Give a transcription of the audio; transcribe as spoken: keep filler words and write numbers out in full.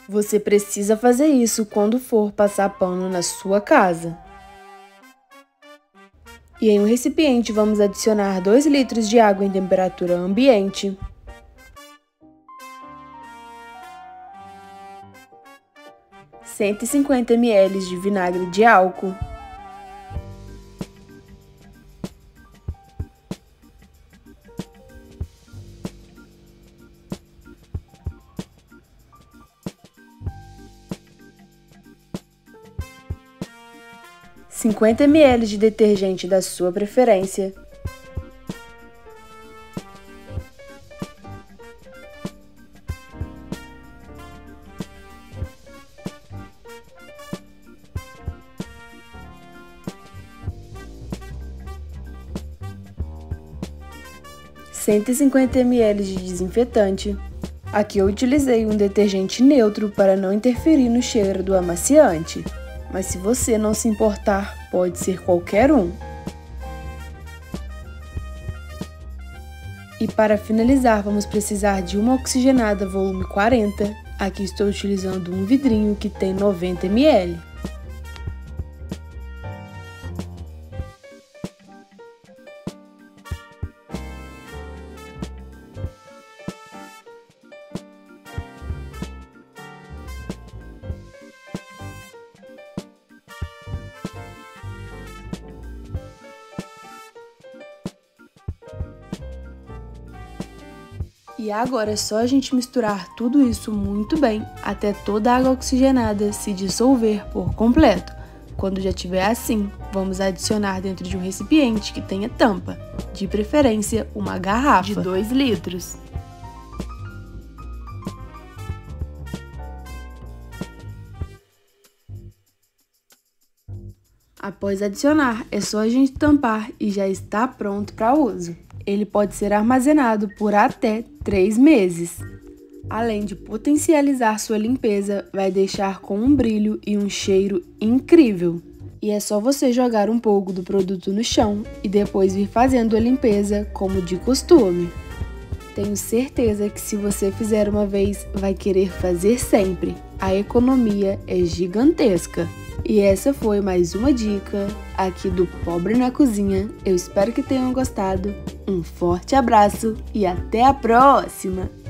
Você precisa fazer isso quando for passar pano na sua casa. E em um recipiente vamos adicionar dois litros de água em temperatura ambiente, cento e cinquenta mililitros de vinagre de álcool, cinquenta mililitros de detergente da sua preferência, cento e cinquenta mililitros de desinfetante. Aqui eu utilizei um detergente neutro para não interferir no cheiro do amaciante, mas se você não se importar, pode ser qualquer um. E para finalizar, vamos precisar de uma oxigenada volume quarenta. Aqui estou utilizando um vidrinho que tem noventa mililitros. E agora é só a gente misturar tudo isso muito bem, até toda a água oxigenada se dissolver por completo. Quando já estiver assim, vamos adicionar dentro de um recipiente que tenha tampa, de preferência uma garrafa de dois litros. Após adicionar, é só a gente tampar e já está pronto para uso. Ele pode ser armazenado por até três meses. Além de potencializar sua limpeza, vai deixar com um brilho e um cheiro incrível. E é só você jogar um pouco do produto no chão e depois vir fazendo a limpeza como de costume. Tenho certeza que se você fizer uma vez, vai querer fazer sempre. A economia é gigantesca. E essa foi mais uma dica aqui do Pobre na Cozinha. Eu espero que tenham gostado. Um forte abraço e até a próxima!